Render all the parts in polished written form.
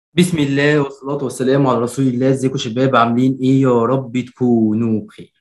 بسم الله والصلاة والسلام على رسول الله. ازيكم يا شباب؟ عاملين ايه؟ يا رب تكونوا بخير.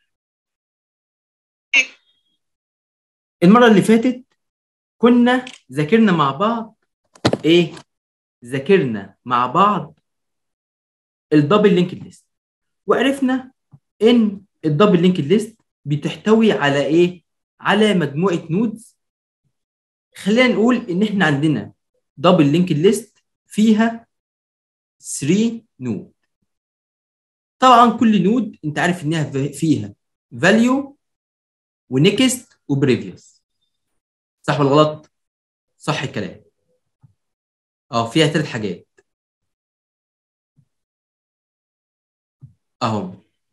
المرة اللي فاتت كنا ذاكرنا مع بعض ايه؟ ذاكرنا مع بعض الدبل لينكد ليست، وعرفنا ان الدبل لينكد ليست بتحتوي على ايه؟ على مجموعة نودز. خلينا نقول ان احنا عندنا دبل لينكد ليست فيها 3 نود. طبعا كل نود انت عارف انها فيها فاليو ونكست وبريفيوس، صح ولا غلط؟ صح الكلام. اه، فيها 3 حاجات اهو.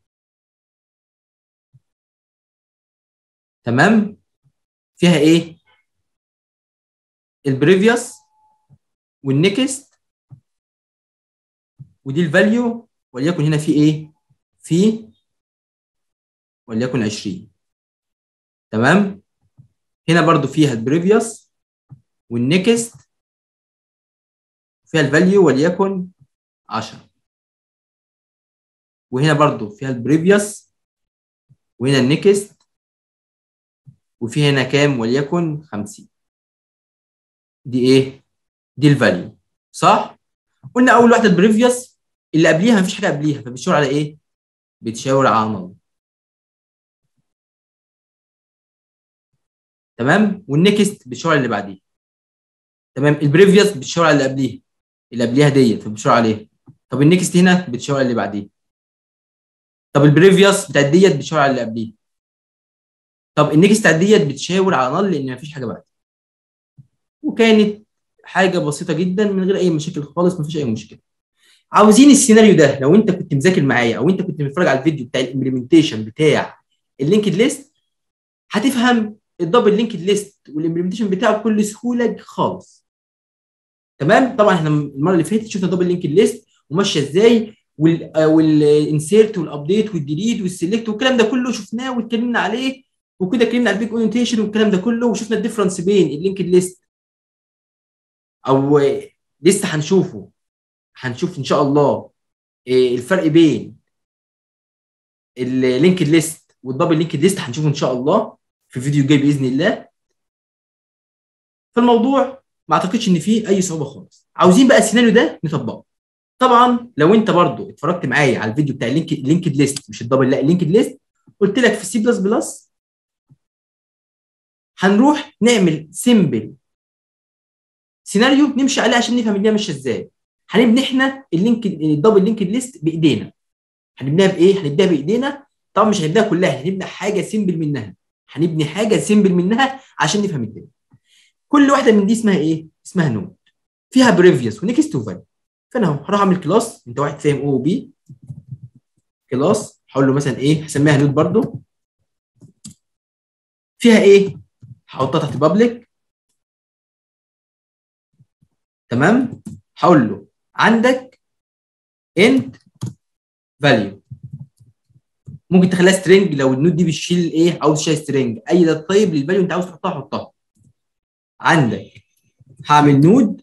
تمام. فيها ايه؟ البريفيوس والنكست، ودي الفاليو، وليكن هنا في ايه؟ في وليكن 20. تمام. هنا برضو فيها البريفيوس والنكست، فيها الفاليو وليكن 10. وهنا برضو فيها البريفيوس وهنا النكست، وفي هنا كام؟ وليكن 50. دي ايه؟ دي الفاليو، صح؟ قلنا اول واحده البريفيوس، اللي قبليها مفيش حاجه قبليها، فبتشاور على ايه؟ بتشاور على نل. تمام. والنكست بتشاور على اللي بعديه. تمام. البريفيوس بتشاور على اللي قبليها، اللي قبليها ديت فبتشاور عليها. طب النكست هنا بتشاور على اللي بعديه. طب البريفيوس بتاعت ديت بتشاور على اللي قبليها. طب النكست بتاعت ديت بتشاور على نل لان مفيش حاجه بعد. وكانت حاجه بسيطه جدا من غير اي مشاكل خالص، مفيش اي مشكله. عاوزين السيناريو ده، لو انت كنت مذاكر معايا او انت كنت متفرج على الفيديو بتاع الامبلمنتيشن بتاع اللينكد ليست، هتفهم الدبل لينكد ليست والامبلمنتيشن بتاعه بكل سهوله خالص. تمام. طبعا احنا المره اللي فاتت شفنا دبل لينكد ليست وماشيه ازاي، والانسيرت والابديت والديليت والسيلكت والكلام ده كله شفناه واتكلمنا عليه، وكده اتكلمنا على البيج اورينتيشن والكلام ده كله، وشفنا الديفرنس بين اللينكد ليست او لسه هنشوفه. هنشوف ان شاء الله الفرق بين اللينكد ليست والدبل لينكد ليست، هنشوفه ان شاء الله في فيديو جاي باذن الله. فالموضوع ما اعتقدش ان فيه اي صعوبه خالص. عاوزين بقى السيناريو ده نطبقه. طبعا لو انت برضو اتفرجت معايا على الفيديو بتاع اللينكد ليست، مش الدبل، لا اللينكد ليست، قلت لك في السي بلس بلس هنروح نعمل سيمبل سيناريو نمشي عليه عشان نفهم الدنيا ماشيه ازاي. هنبني احنا الدبل لينكد ليست بايدينا. هنبنيها بايه؟ هنبنيها بايدينا. طبعا مش هنبنيها كلها، هنبني حاجه سيمبل منها. هنبني حاجه سيمبل منها عشان نفهم الدنيا. كل واحده من دي اسمها ايه؟ اسمها نود، فيها بريفيوس ونكست وفاليو. فانا اهو هروح اعمل كلاس، انت واحد فاهم او وبي، كلاس هقول له مثلا ايه؟ هسميها نود برضو. فيها ايه؟ هحطها تحت بابليك. تمام. هقول له عندك انت فاليو، ممكن تخليها سترينج لو النود دي بتشيل ايه، عاوز تشيل سترينج اي ده. طيب للفاليو انت عاوز تحطها حطها عندك. هعمل نود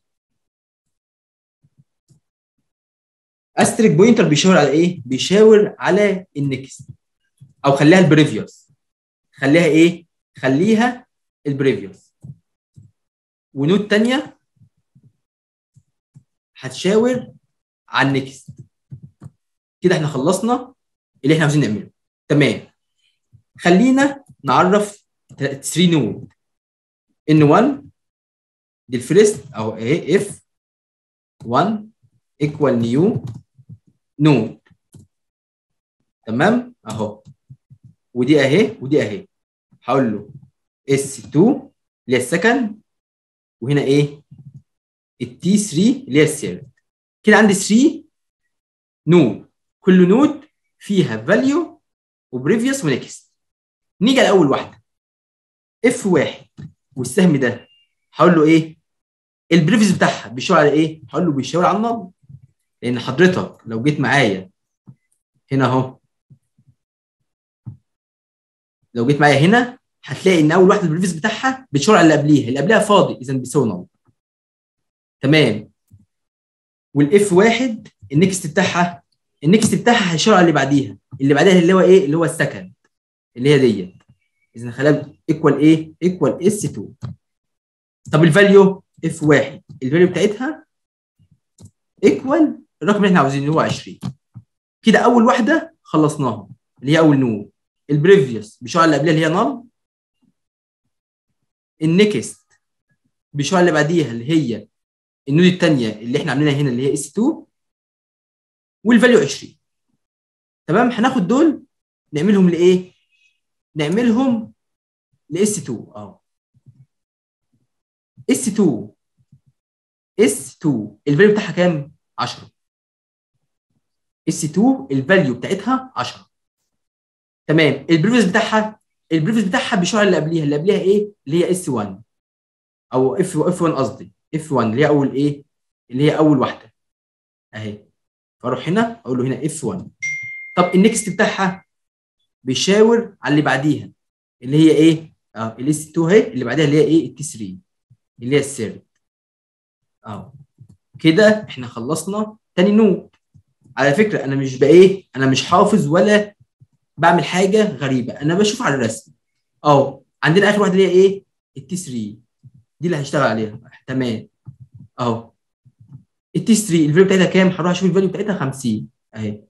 استريك بوينتر بيشاور على ايه؟ بيشاور على النكست، او خليها البريفيوس. خليها ايه؟ خليها البريفيوس. ونود تانية هتشاور على النكست. كده احنا خلصنا اللي احنا عاوزين نعمله. تمام. خلينا نعرف 3 نود. ان 1 دي الفيرست او ايه، اف 1 ايكوال نيو نود. تمام اهو. ودي اهي ودي اهي. هقول له اس 2 اللي هي السكند، وهنا ايه؟ التي 3 اللي هي الثيرد. كده عندي 3 نود، كل نود فيها فاليو وبريفيوس ونكست. نيجي على اول واحده اف 1 والسهم ده، هقول له ايه؟ البريفيوس بتاعها بيشاور على ايه؟ هقول له بيشاور على النل. لان حضرتك لو جيت معايا هنا اهو، لو جيت معايا هنا هتلاقي ان اول واحده البريفيوس بتاعها بتشاور على اللي قبليها، اللي قبلها فاضي اذا بيساوي نل. تمام. والاف واحد النكست بتاعها هيشاور على اللي بعديها اللي هو ايه؟ اللي هو السكند اللي هي ديت. اذا خلاها ايكوال ايه؟ ايكوال اس 2. طب الفاليو اف واحد الفاليو بتاعتها ايكوال الرقم اللي احنا عاوزينه اللي هو 20. كده اول واحده خلصناها اللي هي اول نود. البريفيوس بيشاور على اللي قبلها اللي هي نال. النكست بيشاور على اللي بعديها اللي هي النود الثانيه اللي احنا عاملينها هنا اللي هي اس 2 والفاليو 20. تمام. هناخد دول نعملهم لايه؟ نعملهم لاس 2 اس 2 الفاليو بتاعها كام؟ 10. اس 2 الفاليو بتاعتها 10. تمام. البريفيوس بتاعها بيشاور على اللي قبليها ايه؟ اللي هي اس 1 او اف 1 قصدي اف 1 اللي هي اول ايه؟ اللي هي اول واحده اهي. فاروح هنا اقول له هنا اف 1. طب النكست بتاعها بيشاور على اللي بعديها اللي هي ايه؟ الاس 2 اهي اللي بعديها اللي هي ايه؟ التي 3 اللي هي السيرد. كده احنا خلصنا تاني نود. على فكره انا مش حافظ ولا بعمل حاجه غريبه، انا بشوف على الرسم. عندنا اخر واحده اللي هي ايه؟ التي 3 دي اللي هشتغل عليها. تمام. التي 3 الفاليو بتاعتها كام؟ هروح اشوف الفاليو بتاعتها 50 اهي.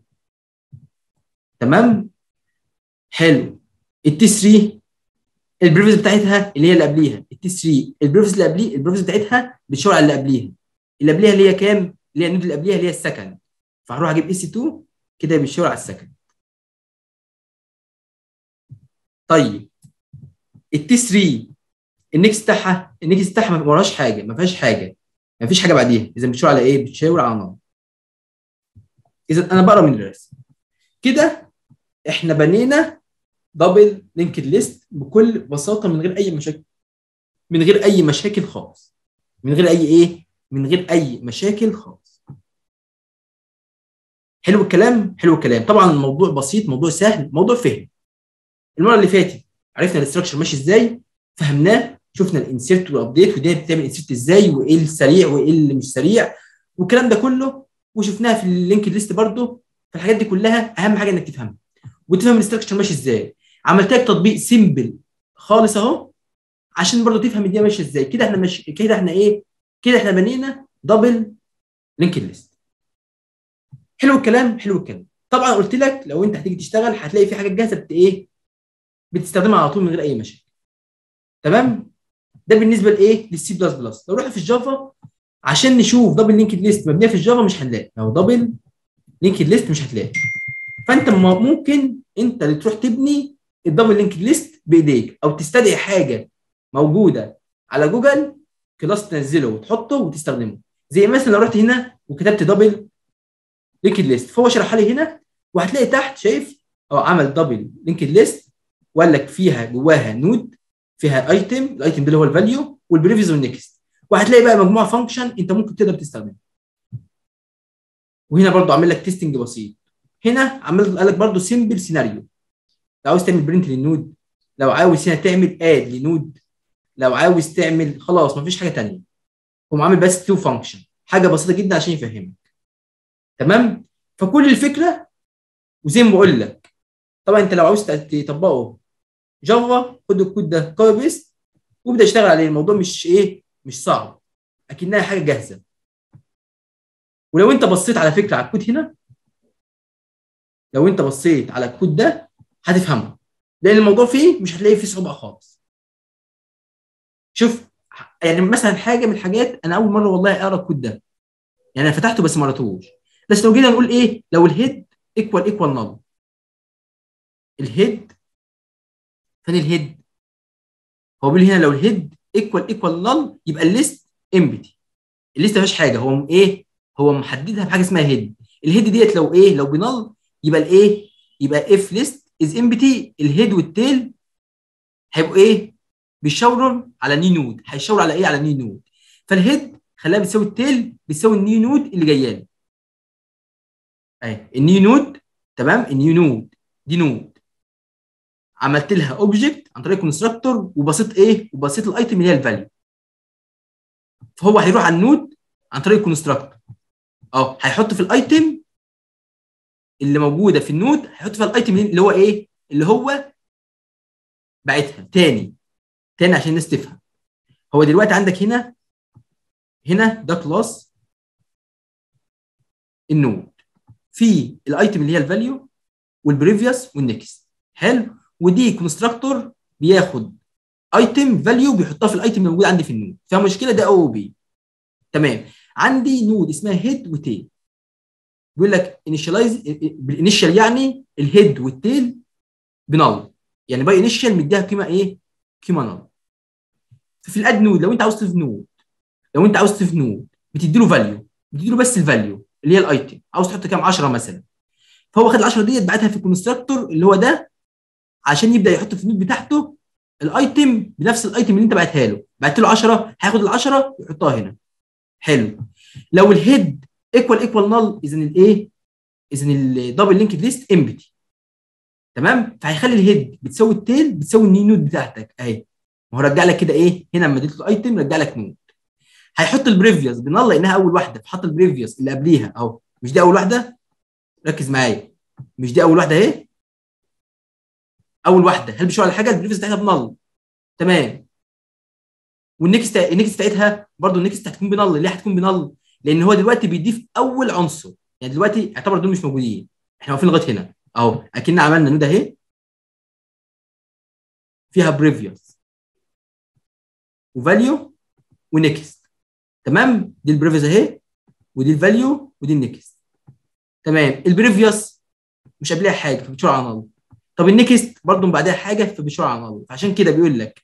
تمام. حلو. التي 3 البريفيس بتاعتها اللي هي اللي قبليها التي 3 البريفيس بتاعتها بتشاور على اللي قبليها اللي هي كام؟ اللي هي النود اللي قبليها اللي هي السكند. فهروح اجيب اس 2 كده بيشاور على السكند. طيب التي 3 النكست بتاعها ما وراش حاجه، ما فيهاش حاجه، ما فيش حاجه بعديها. اذا بتشاور على ايه؟ بتشاور على نار. اذا انا بقرا من الرسم كده احنا بنينا دبل لينكد ليست بكل بساطه من غير اي مشاكل، خالص. من غير اي مشاكل خالص. حلو الكلام. طبعا الموضوع بسيط، موضوع سهل، موضوع فهم. المره اللي فاتت عرفنا الاستراكشر ماشي ازاي، فهمناه، شفنا الانسيرت والابديت ودي بتعمل انسيرت ازاي وايه السريع وايه اللي مش سريع والكلام ده كله، وشفناها في اللينك ليست برده. فالحاجات دي كلها اهم حاجه انك تفهمها وتفهم الاستراكشر ماشي ازاي. عملت لك تطبيق سيمبل خالص اهو عشان برضه تفهم الدنيا ماشيه ازاي. كده احنا كده احنا بنينا دبل لينك ليست. حلو الكلام. طبعا قلت لك لو انت هتيجي تشتغل هتلاقي في حاجات جاهزه بتستخدمها على طول من غير اي مشاكل. تمام. ده بالنسبه للسي بلس بلس. لو رحنا في الجافا عشان نشوف دبل لينكد ليست مبنيه في الجافا مش هنلاقي. لو دبل لينكد ليست مش هتلاقي. فانت ممكن انت اللي تروح تبني الدبل لينكد ليست بايديك او تستدعي حاجه موجوده على جوجل كلاس تنزله وتحطه وتستخدمه. زي مثلا لو رحت هنا وكتبت دبل لينكد ليست فهو شرحها لي هنا، وهتلاقي تحت شايف عمل دبل لينكد ليست وقال لك فيها جواها نود فيها ايتم، الايتم ده اللي هو الفاليو والبريفيوس والنكست، وهتلاقي بقى مجموعه فانكشن انت ممكن تقدر تستخدمها. وهنا برضو عامل لك تيستنج بسيط. هنا قال لك برضو سيمبل سيناريو. لو عاوز تعمل برنت للنود، لو عاوز هنا تعمل اد لنود، لو عاوز تعمل خلاص مفيش حاجه ثانيه. هو عامل بس تو فانكشن، حاجه بسيطه جدا عشان يفهمك. تمام. فكل الفكره وزي ما بقول لك طبعا انت لو عاوز تطبقه جافا خد الكود ده كوبي بيست وابدا اشتغل عليه. الموضوع مش صعب، اكنها حاجه جاهزه. ولو انت بصيت على فكره على الكود هنا، لو انت بصيت على الكود ده هتفهمه، لان الموضوع فيه مش هتلاقي فيه صعوبه خالص. شوف يعني مثلا حاجه من الحاجات انا اول مره والله اقرا الكود ده، يعني انا فتحته بس ما قراتهوش. بس لو جينا نقول لو الهيد ايكوال نل، الهيد فين الهيد؟ هو بيقول هنا لو الهيد ايكوال نل يبقى الليست امبتي. الليست ما فيهاش حاجه. هو محددها بحاجه اسمها هيد. الهيد ديت لو بنل يبقى يبقى اف ليست از امبتي. الهيد والتيل هيبقوا بيشاوروا على ني نود. هيشاور على على ني نود. فالهيد خلاها بتساوي التيل بتساوي الني نود اللي جايه لي اهي. الني نود تمام. الني نود دي نود عملت لها اوبجكت عن طريق كونستراكتور وبسيط الايتم اللي هي الفاليو. فهو هيروح على النود عن طريق الكونستراكتور اهو هيحط في الايتم اللي موجوده في النود، هيحط فيها الايتم اللي هو ايه؟ اللي هو باعتها تاني عشان الناس تفهم. هو دلوقتي عندك هنا ده كلاس النود، في الايتم اللي هي الفاليو والبريفيوس والنكست. حلو. ودي كونستراكتور بياخد ايتم فاليو بيحطها في الايتم اللي موجود عندي في النود، فيها مشكله ده او بي. تمام. عندي نود اسمها هيد وتيل، بيقول لك انيشاليز بالانيشال، يعني الهيد والتيل بنال، يعني باي انيشال مديها قيمه ايه؟ قيمه نال. في الاد نود لو انت عاوز تضيف نود بتدي له فاليو، بتدي له بس الفاليو اللي هي الايتم، عاوز تحط كام؟ 10 مثلا. فهو خد ال 10 ديت بعتها في الكونستراكتور اللي هو ده عشان يبدا يحط في النود بتاعته الايتم بنفس الايتم اللي انت بعتها له. بعت له 10، هياخد ال 10 ويحطها هنا. حلو. لو الهيد ايكوال نال، اذا الايه؟ اذا الدبل لينك ليست امبتي. تمام. فهيخلي الهيد بتساوي التيل بتساوي النيو نود بتاعتك اهي. ما هو رجع لك كده ايه؟ هنا لما اديت له ايتم رجع لك نود. هيحط البريفيوس بنال لانها اول واحده، فحط البريفيوس اللي قبليها اهو. مش دي اول واحده؟ ركز معايا، مش دي اول واحده اهي؟ اول واحده هل بيشاور على حاجه؟ البريفيوس بتاعتها بنال. تمام. النكست بتاعتها برضه النكست هتكون بنال. ليه هتكون بنال؟ لان هو دلوقتي بيضيف اول عنصر، يعني دلوقتي اعتبر دول مش موجودين، احنا واقفين لغايه هنا اهو. اكن عملنا نود اهي فيها بريفيوس وفاليو ونكست. تمام. دي البريفيوس اهي، ودي الفاليو، ودي النكست. تمام. البريفيوس مش قبلها حاجه فبتشاور على نال. طب النكست برضه بعدها حاجه فبيشاور على نال. فعشان كده بيقول لك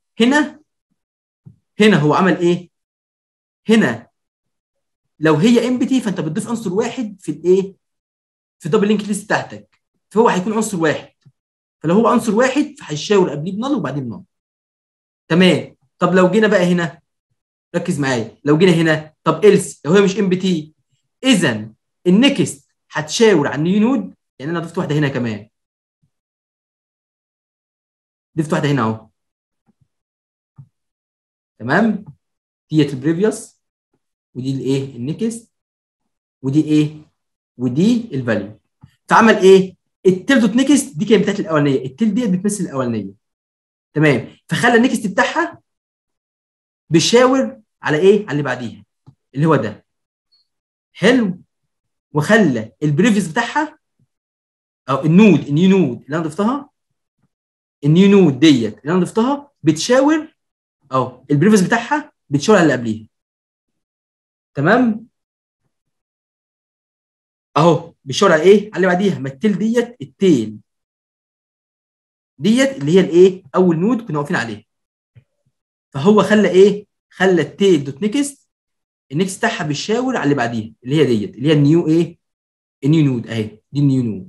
هنا هو عمل ايه؟ هنا لو هي امبتي فانت بتضيف عنصر واحد في الايه؟ في الدبل لينك ليست بتاعتك، فهو هيكون عنصر واحد. فلو هو عنصر واحد فهيشاور قبليه بنال وبعدين بنال. تمام. طب لو جينا بقى هنا، ركز معايا، لو جينا هنا طب إلس لو هي مش امبتي، اذا النكست هتشاور على النيو نود. يعني انا ضفت واحده هنا كمان، ضفت واحده هنا اهو. تمام. ديت البريفيوس، ودي الايه؟ النكست، ودي ايه؟ ودي الفاليو. فعمل ايه؟ التيل دوت نكست دي كانت بتاعت الاولانيه، التيل ديت بتمثل الاولانيه. تمام. فخلى النكست بتاعها بيشاور على ايه؟ على اللي بعديها اللي هو ده. حلو. وخلى البريفيوس بتاعها او النيو نود اللي انا ضفتها، النيو نود ديت اللي انا ضفتها بتشاور، او البريفيوس بتاعها بتشاور على اللي قبليها. تمام. اهو بيشاور على ايه؟ على اللي بعديها. ما التيل ديت اللي هي الايه؟ اول نود كنا واقفين عليها. فهو خلى ايه؟ خلى التيل دوت نكست النكست بتاعها بيشاور على اللي بعديها اللي هي ديت اللي هي النيو ايه؟ النيو نود اهي. دي النيو نود.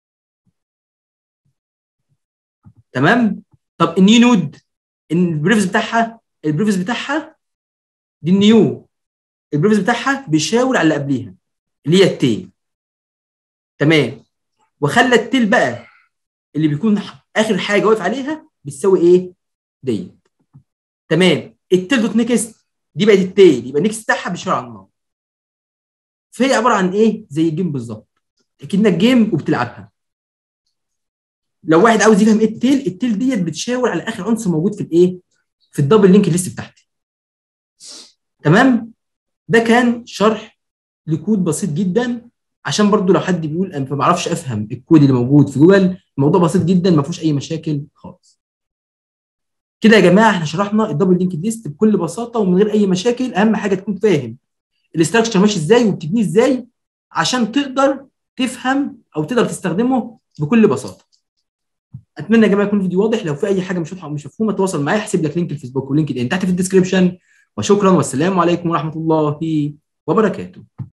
تمام. طب النيو نود البريفيس بتاعها دي النيو، البريفيس بتاعها بيشاور على اللي قبليها اللي هي التيل. تمام. وخلى التيل بقى اللي بيكون اخر حاجه واقف عليها بتساوي ايه؟ ديت. تمام. التيل دوت نكست دي بقت التيل، يبقى النكست بتاعها بيشاور على النار. فهي عباره عن ايه؟ زي الجيم بالظبط، اكنك جيم وبتلعبها. لو واحد عاوز يفهم ايه التيل ديت بتشاور على اخر عنصر موجود في الايه؟ في الدبل لينك ليست بتاعتي. تمام. ده كان شرح لكود بسيط جدا، عشان برضو لو حد بيقول انا ما بعرفش افهم الكود اللي موجود في جوجل، الموضوع بسيط جدا ما فيهوش اي مشاكل خالص. كده يا جماعه احنا شرحنا الدبل لينك ليست بكل بساطه ومن غير اي مشاكل. اهم حاجه تكون فاهم الاستراكشر ماشي ازاي وبتبنيه ازاي عشان تقدر تفهم او تقدر تستخدمه بكل بساطه. اتمنى يا جماعه يكون الفيديو واضح. لو في اي حاجه مش واضحه او مش مفهومه تواصل معايا، هسيب لك لينك الفيسبوك ولينكد ان تحت في الديسكربشن. وشكرا والسلام عليكم ورحمه الله وبركاته.